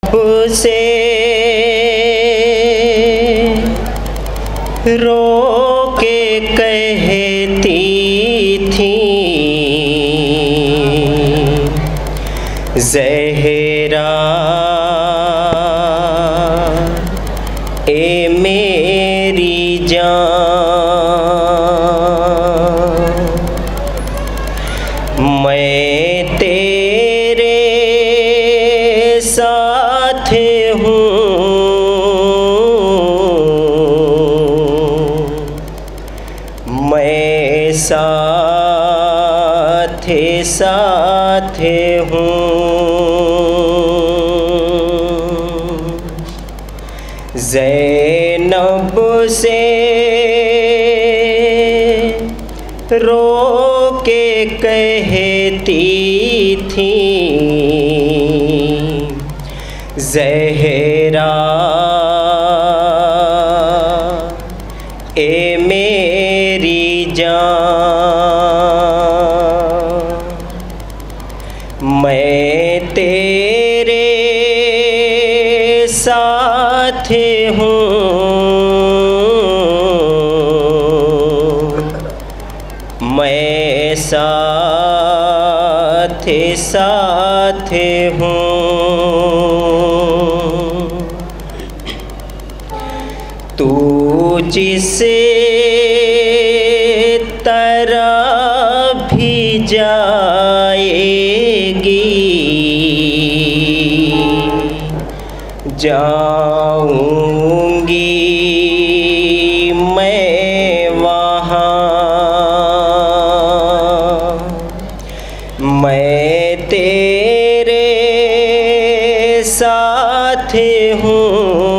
से रो के कहती थी ज़हरा ए मेरी जान, मैं तेरे साथ हूँ, मैं साथ साथ हूँ। ज़ैनब से रो के कहती थी ज़हरा ए मेरी जान, मैं तेरे साथ हूँ, मैं साथ साथ हूँ। तू जिस तरह भी जाएगी जाऊंगी मैं वहाँ, मैं तेरे साथ हूँ,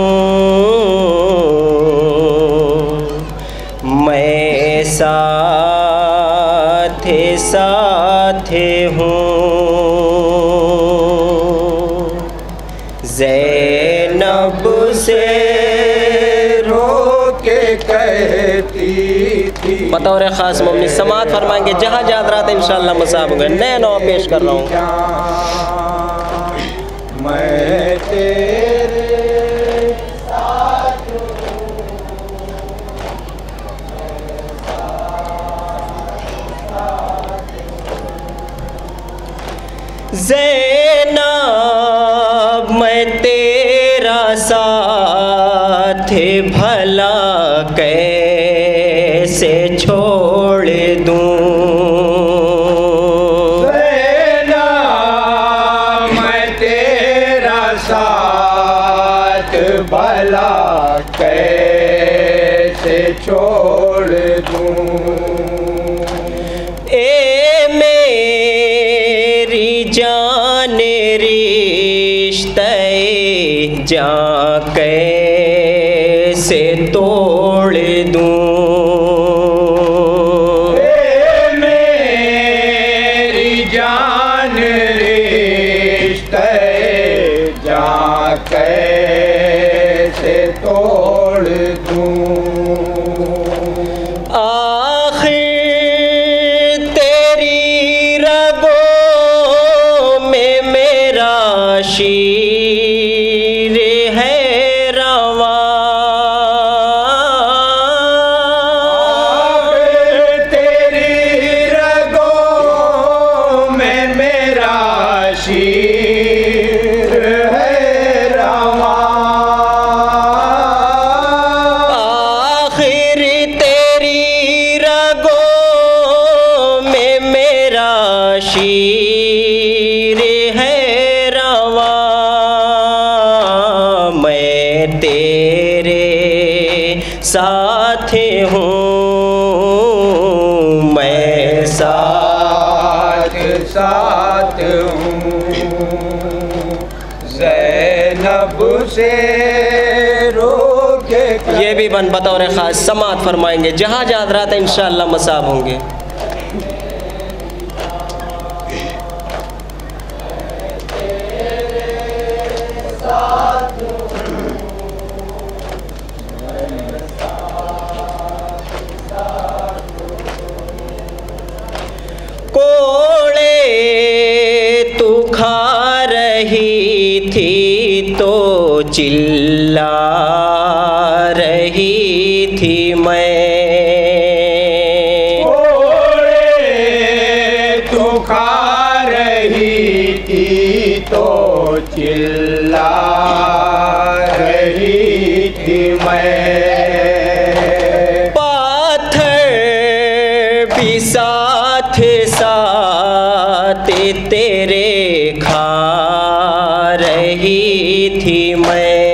मैं साथ साथ हूँ। ज़ैनब से रो के कहती थी। बतौर ख़ास मम्मी समात फरमाएंगे जहाँ जात रहा था इंशाअल्लाह मसाब होंगे। नए नौ पेश कर रहा हूँ। मैं तेरे ज़ैनब मैं तेरा साथ भला कैसे छोड़ दूँ, ज़ैनब मैं तेरा साथ भला कैसे छोड़ दूँ। जान रिश्ते जान कैसे तोड़ दूँ, मेरी जान रिश्ते जान कैसे तोड़ दूँ। शीर है रवा तेरी रगों में मेरा शीर है रवा। आखिर तेरी रगों में मेरा शीर है रवा, मैं तेरे साथ हूँ, मैं साथ साथ हूँ। ज़ैनब से रो के ये भी बन बतौर ख़ास समात फरमाएंगे जहाँ जात रहा था इंशाअल्लाह मसाब होंगे। कोड़े तू खा रही थी तो चिल्ला रही थी मैं। कोड़े तू खा रही थी तो चिल्ला रही थी मैं। पाथर भी साथ साथ तेरे खा रही थी मैं।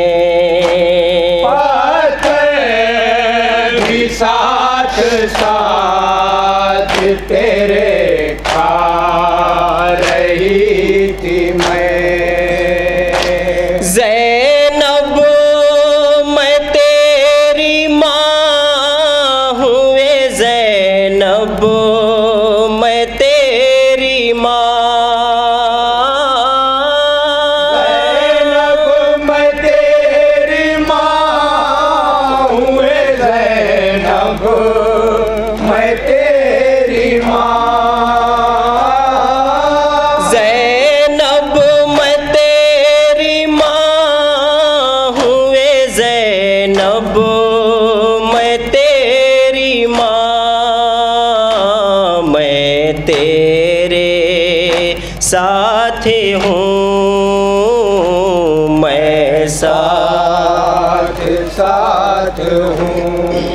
पाथर भी साथ साथ तेरे खा रही थी मैं। ज़ैनब मैं तेरी माँ हूँ, ज़ैनब मैं तेरी माँ। ज़ैनब मैं तेरी माँ हूँ, ज़ैनब मैं तेरी माँ। ज़ैनब मैं तेरी माँ हूँ, ज़ैनब मैं तेरी माँ। मैं तेरे साथ हूँ, मैं साथ साथ हूँ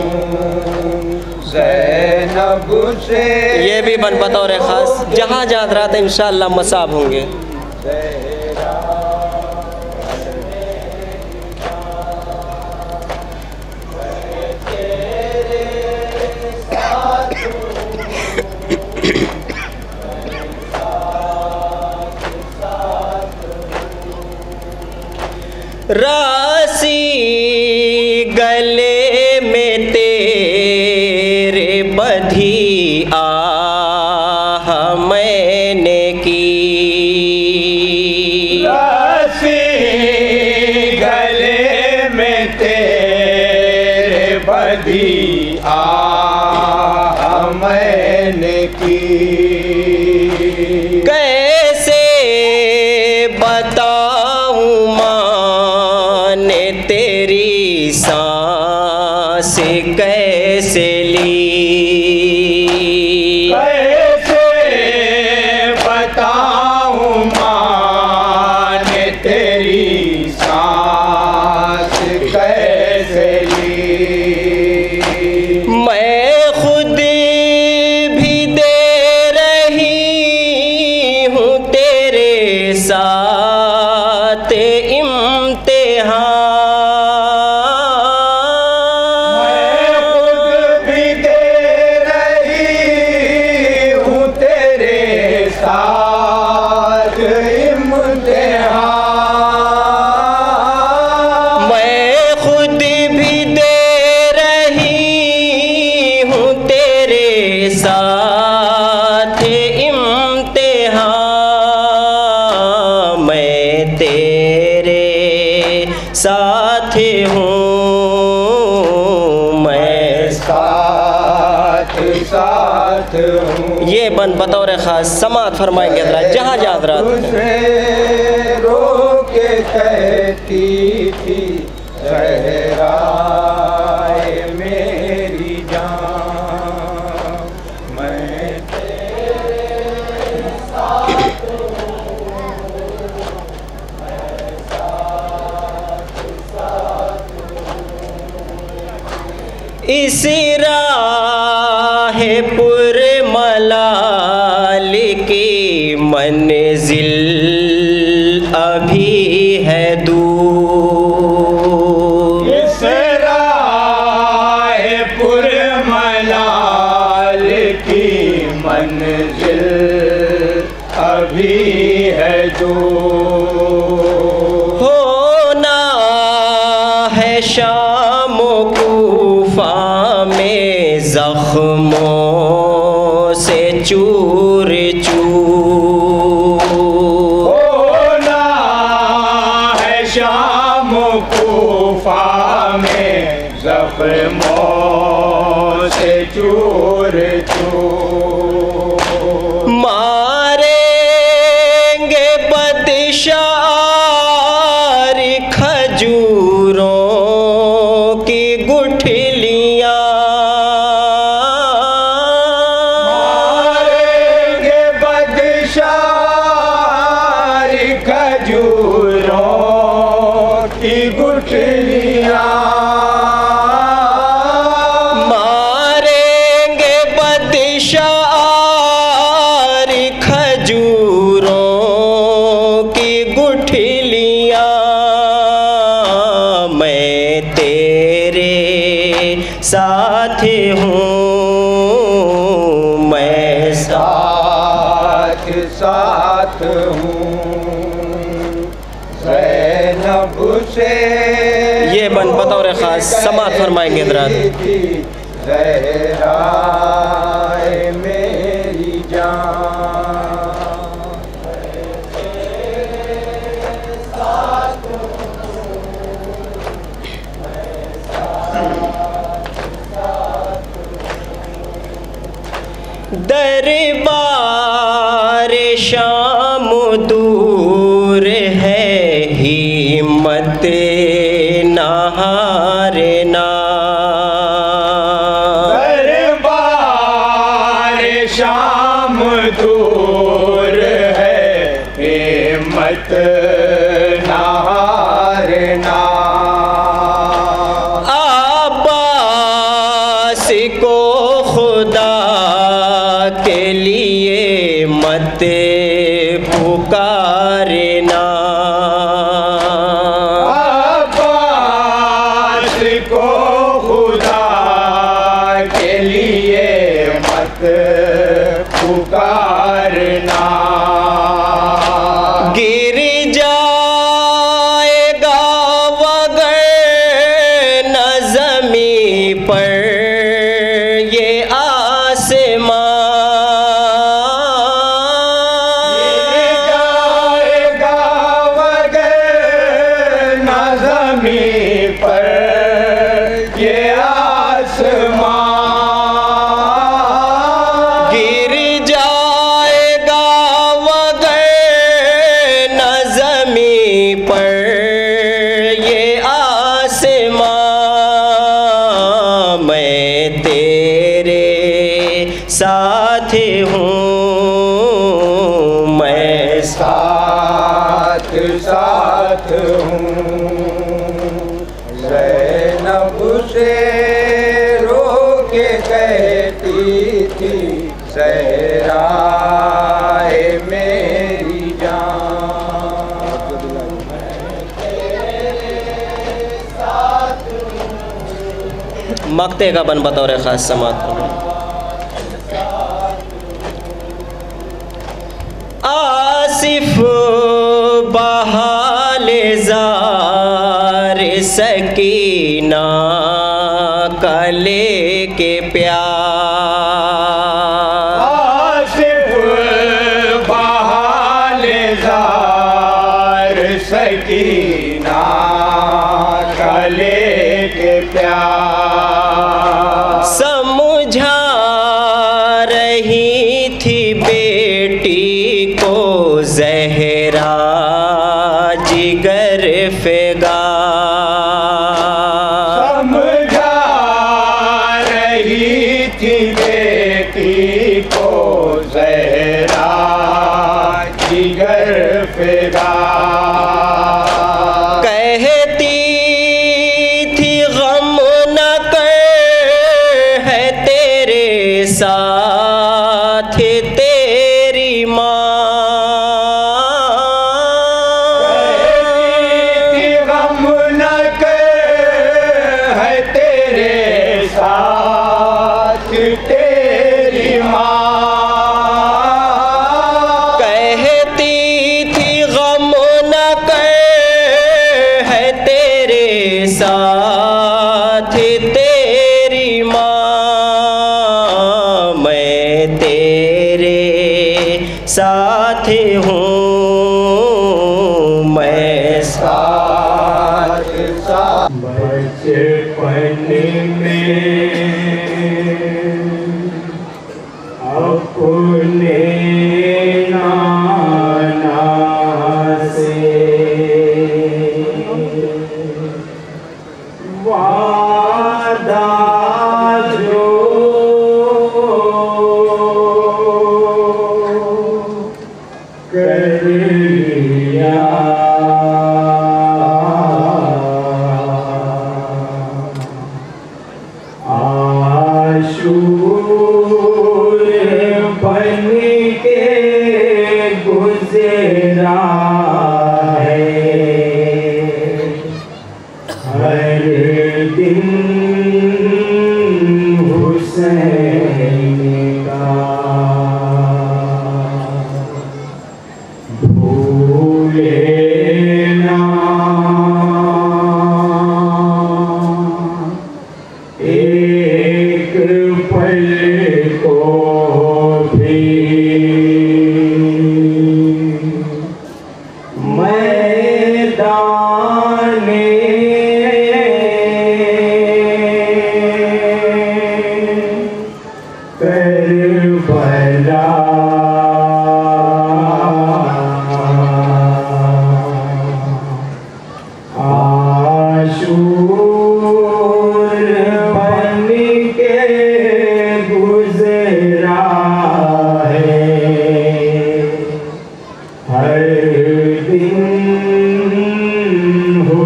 ज़ैनब से। ये भी बन बतौर ख़ास जहाँ जहाँ रात इंशाअल्लाह मसाब होंगे। रासी गले में तेरे बधी आह मैंने की। रासी गले में तेरे बधी आह मैंने की। कैसे बताऊं माँ ने तेरी सांस कैसे ली। कैसे बताऊं माँ ने तेरी सांस कैसे ली। मैं खुद भी दे रही हूँ तेरे साथ इम्तिहान। मैं खुद भी दे रही हूँ तेरे साथ इम्तिहान। मैं खुद भी दे रही हूँ तेरे साथ इम्तिहान। मैं तेरे साथ हूँ, मैं साथ साथ हूँ। ये बन बतौर ख़ास समात फरमाएंगे हज़रात जहाँ जहाँ हज़रात तुझे रो के कहती थी ज़हराए मेरी जान। मैं इस राह पुर मलाल की मंजिल अभी है दूर। इस राह पुर मलाल की मंजिल अभी है जो। होना है शाम कूफा में जख्मों से चूर चूर। होना है शाम कूफा में जख्मों से चूर चूर। मारेंगे बदशाह की गुठलियाँ मारेंगे बदशार खजूरों की गुठलियाँ मैं तेरे साथ हूँ मैं साथ साथ हूँ ज़ैनब से ये बन बतौर ख़ास समात फरमाएंगे हज़रात। ज़हरा मेरी जान दरबार शाम दूर है हिम्मत न हारना दरबार शाम दूर है हिम्मत न हारना अब्बास को खुदा के लिए मत पुकारना अब्बास को खुदा के लिए मत पुकारना गिर जाएगा वगर न ज़मी पर ये आसमां पर ये आसमां गिर जाएगा वगर न ज़मी पर ये आसमां मैं तेरे साथ हूँ मैं साथ साथ हूँ ज़ैनब से रो के कहती थी ज़हरा मेरी जान मक्ते का बन बतौर ख़ास समात आसिफ बहाल ज़ार सकीना कले के प्यार आसिफ बहाल ज़ार सकीना कले के प्यार समझा रही थी बेटी को ज़हरा जिगर फेगा समझा रही थी बेटी को ज़हरा जिगर फिदा कहती थी गम न कर है तेरे साथ तेरी माँ गम न कर है तेरे साथ तेरी माँ कहती थी गम न कर है तेरे साथ तेरी माँ मैं तेरे साथ हूँ मैं साथ साथ बचपन में अपने नाना से वादा जो कर लिया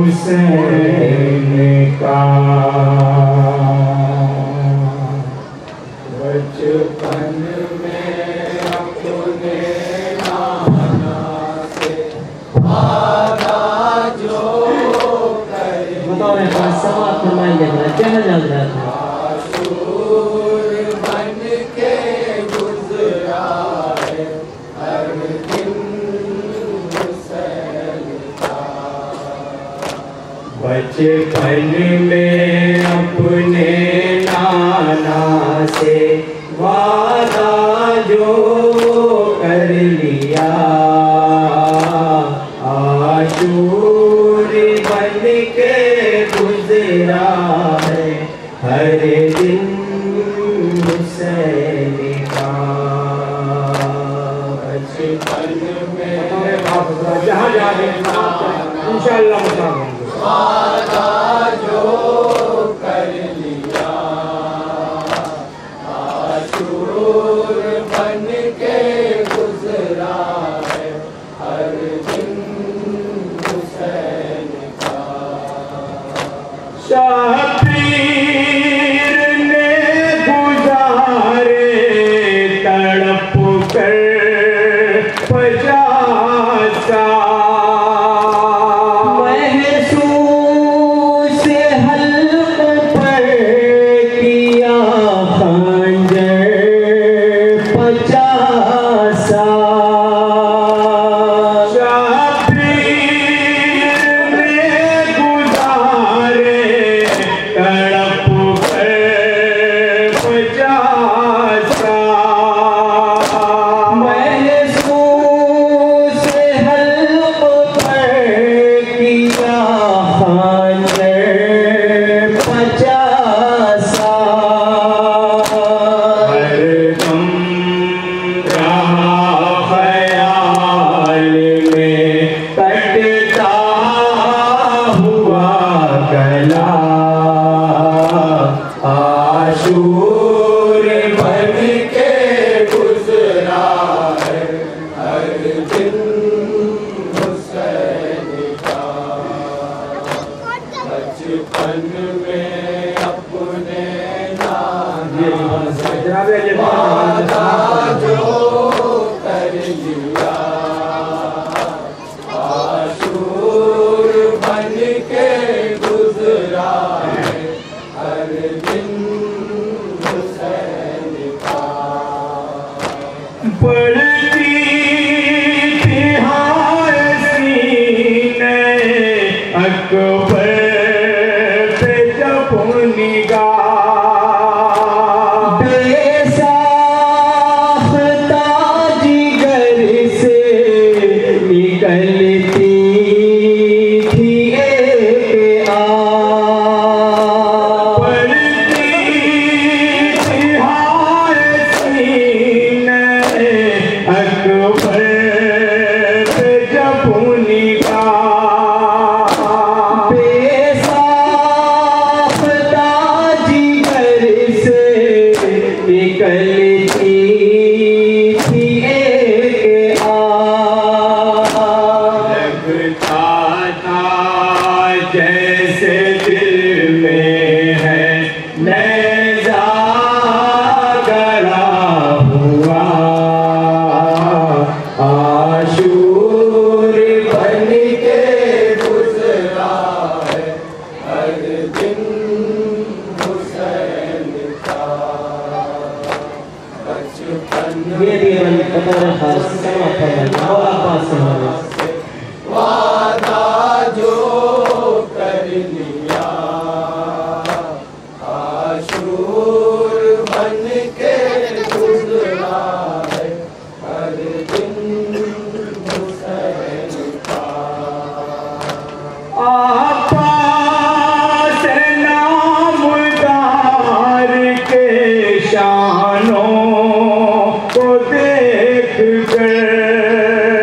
हुसैन का बचपन में अपने नाना से वादा जो बताओ समाप्त फरमाएंगे क्या चल रहा था बन के गुजरा है हर दिन हुसैन का बचपन में अपने नाना से वादा जो कर लिया आशूर बन के गुजरा है हर दिन हुसैन का बचपन में जहाँ जाए इंशाअल्लाह वादा जो कर लिया आशूर बन के गुजरा है हर दिन हुसैन का शाबीर ने गुजारे तड़प कर 50 महसूस हल्क पर किया खंजर 50 शाबीर ने गुजारे तड़प कर 50 महसूस हल्क पर किया खंजर 50 हरदम रहा ख्याल में कटता हुआ गला आशूर बन के गुजरा है हर दिन हुसैन का बचपन में अपने नाना से वादा जो कर लिया आशूर बन के गुजरा है हर दिन हुसैन का पढ़ती थी हार सीने अकबर पे जब निगाह बेसाख्ता जिगर से निकलती थी एक आह पढ़ती थी हार सीने अकबर पे जब निगाह बेसाख्ता जिगर से निकलती थी एक आह लगता था जैसे दिल में है नेज़ा गड़ा हुआ आशूर बन के गुजरा है हर दिन हुसैन का बचपन ये भी हम बता रहे खास समाप्त फरमाएंगे मौला पास हमारे वादा जो कर लिया आशूर बन के गुजरा है हर दिन हुसैन का आपा से नामदार के शानों को देख कर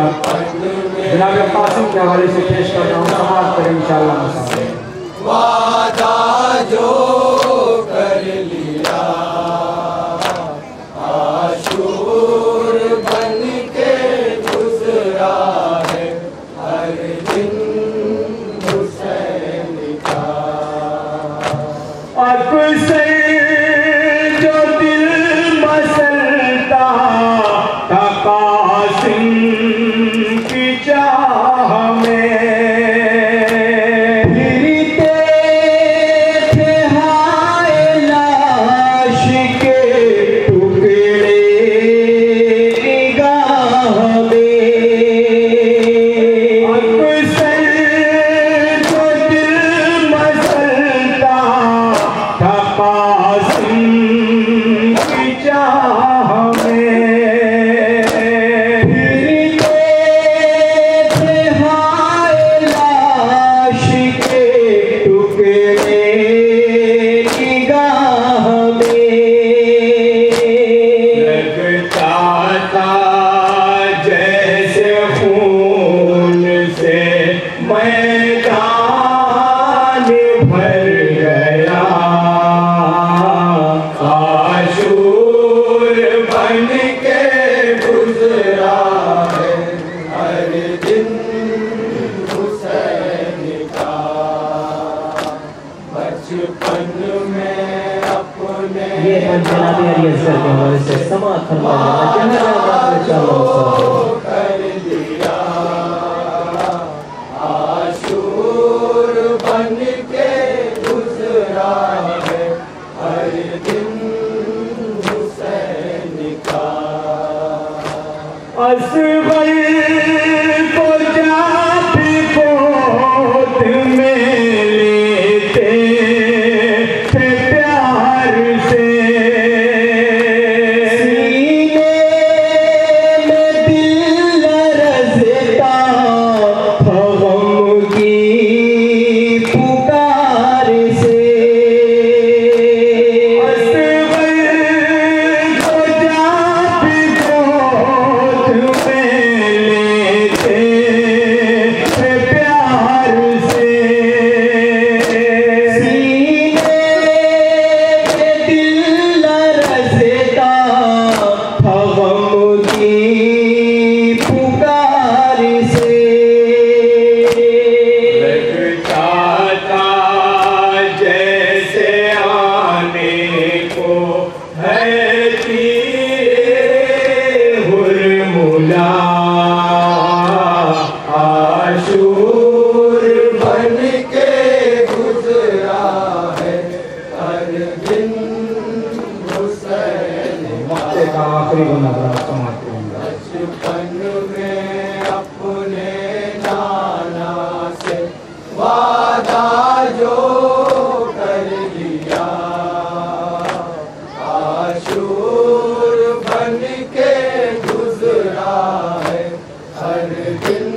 जनाब कासिम के हवाले से पेश कर रहा हूँ, समाप्त करें इंशाअल्लाह। वादा जो कर लिया आशूर बन के गुजरा है हर दिन हुसैन का। अक्सर जो दिल मसलता था कासिम की चाह में, फिरते थे हाय लाश के टुकड़े निगाह में। अक्सर जो दिल मसलता था कासिम की चाह में, फिरते थे हाय लाश के टुकड़े निगाह में। लगता था जैसे खून से मैदान भर गया, आशूर बन के गुजरा है हर दिन हुसैन का। बचपन में अपने ये जनाब अली असगर के हवाले से समाअत फरमाइएगा। कर दिया आशूर बन के गुजरा है हर दिन हुसैन का। असगर को जात गोद में लेते थे प्यार से, सीने में दिल लरज़ता था गम की पुकार से। असगर को जात गोद में लेते थे प्यार से, सीने में दिल लरज़ता था गम की पुकार से। लगता था जैसे आने को है हुरमुला, आशूर बन के गुजरा है हर दिन हुसैन का। आखिरी बंदा समाप्त करूंगा। बचपन में अपने नाना से वादा जो कर लिया आशूर बन के गुजरा है हर दिन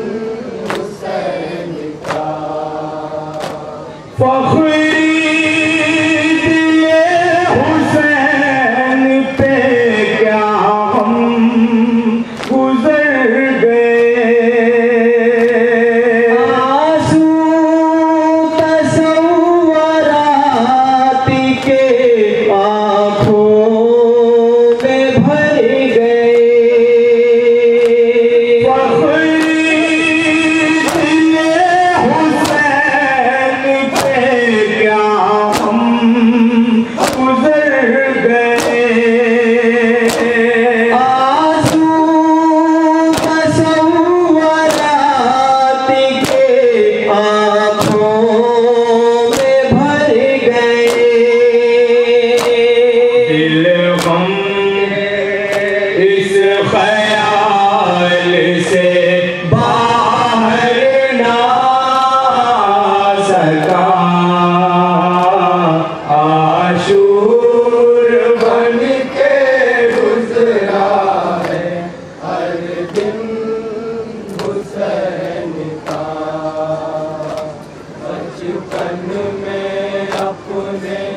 हुसैन का। फख्री दिए हुसैन पे क्या हम गुजर गए, आंसू तसव्वुरात के आँखों में भर गए। फख्री दिए हुसैन पे क्या हम गुजर गए, आंसू तसव्वुरात के आँखों में भर गए। दिल गम इस ख्याल से बाहर ना सका, आशूर बन के गुजरा है हर दिन हुसैन का। बचपन में अपने